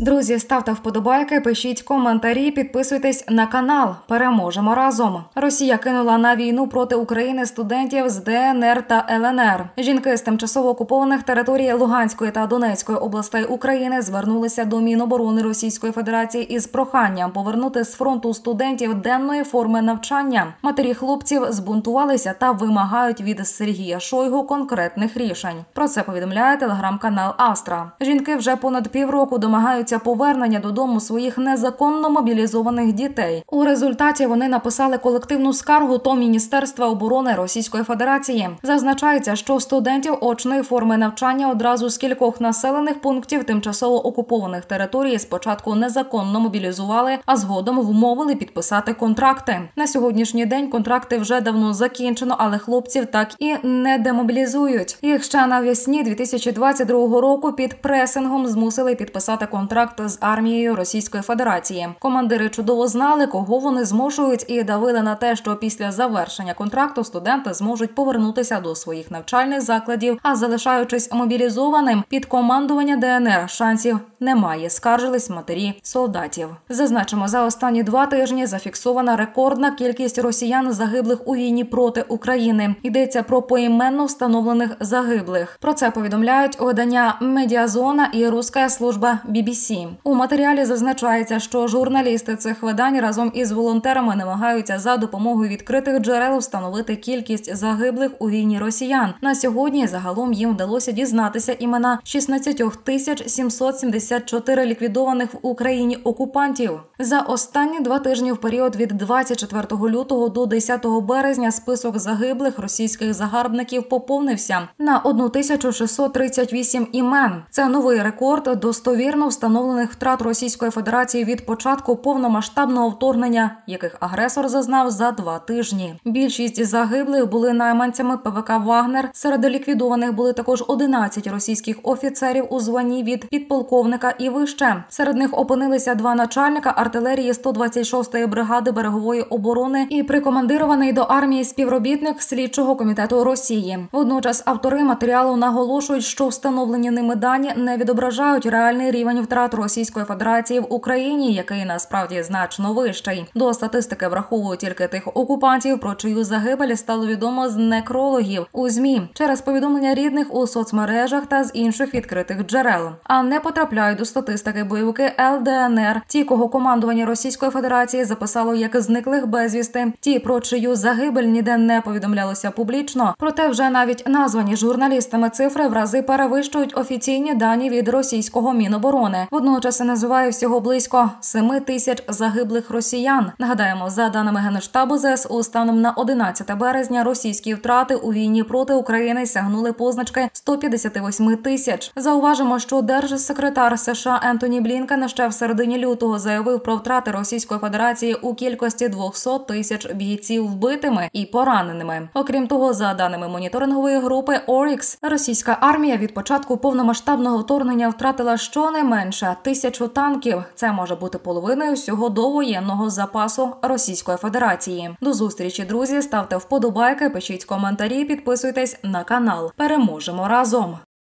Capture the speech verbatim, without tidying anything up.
Друзі, ставте вподобайки, пишіть коментарі, підписуйтесь на канал. Переможемо разом. Росія кинула на війну проти України студентів з Де Ен Ер та Ел Ен Ер. Жінки з тимчасово окупованих територій Луганської та Донецької областей України звернулися до Міноборони Російської Федерації із проханням повернути з фронту студентів денної форми навчання. Матері хлопців збунтувалися та вимагають від Сергія Шойгу конкретних рішень. Про це повідомляє телеграм-канал Астра. Жінки вже понад півроку домагаються повернення додому своїх незаконно мобілізованих дітей. У результаті вони написали колективну скаргу до Міністерства оборони Російської Федерації. Зазначається, що студентів очної форми навчання одразу з кількох населених пунктів тимчасово окупованих територій спочатку незаконно мобілізували, а згодом вмовили підписати контракти. На сьогоднішній день контракти вже давно закінчено, але хлопців так і не демобілізують. Їх ще навесні дві тисячі двадцять другого року під пресингом змусили підписати контракт з армією Російської Федерації. Командири чудово знали, кого вони змушують, і давили на те, що після завершення контракту студенти зможуть повернутися до своїх навчальних закладів, а залишаючись мобілізованим під командування Де Ен Ер, шансів немає, скаржились матері солдатів. Зазначимо, за останні два тижні зафіксована рекордна кількість росіян загиблих у війні проти України. Йдеться про поіменно встановлених загиблих. Про це повідомляють видання «Медіазона» і руська служба Бі Бі Сі. У матеріалі зазначається, що журналісти цих видань разом із волонтерами намагаються за допомогою відкритих джерел встановити кількість загиблих у війні росіян. На сьогодні загалом їм вдалося дізнатися імена шістнадцять тисяч сімсот сімдесят чотири ліквідованих в Україні окупантів. За останні два тижні в період від двадцять четвертого лютого до десятого березня список загиблих російських загарбників поповнився на тисячу шістсот тридцять вісім імен. Це новий рекорд достовірно встановлених втрат Російської Федерації від початку повномасштабного вторгнення, яких агресор зазнав за два тижні. Більшість загиблих були найманцями Пе Ве Ка «Вагнер». Серед ліквідованих були також одинадцять російських офіцерів у званні від підполковника і вище. Серед них опинилися два начальника артилерії сто двадцять шостої бригади берегової оборони і прикомандирований до армії співробітник слідчого комітету Росії. Водночас автори матеріалу наголошують, що встановлені ними дані не відображають реальний рівень втрат Російської Федерації в Україні, який насправді значно вищий. До статистики враховують тільки тих окупантів, про чию загибель стало відомо з некрологів у ЗМІ, через повідомлення рідних у соцмережах та з інших відкритих джерел. А не потрапляють до статистики бойовики Ел Де Ен Ер, ті, кого командування Російської Федерації записало як зниклих безвісти, ті, про чию загибель ніде не повідомлялося публічно. Проте вже навіть названі журналістами цифри в рази перевищують офіційні дані від російського Міноборони. Водночас називає всього близько семи тисяч загиблих росіян. Нагадаємо, за даними Генштабу Зе Ес У, станом на одинадцяте березня російські втрати у війні проти України сягнули позначки сто п'ятдесят вісім тисяч. Зауважимо, що держсекретар США Ентоні Блінкен ще в середині лютого заявив про втрати Російської Федерації у кількості двісті тисяч бійців вбитими і пораненими. Окрім того, за даними моніторингової групи Орікс, російська армія від початку повномасштабного вторгнення втратила щонайменше тисячу танків. Це може бути половиною всього довоєнного запасу Російської Федерації. До зустрічі, друзі, ставте вподобайки, пишіть коментарі, підписуйтесь на канал. Переможемо разом!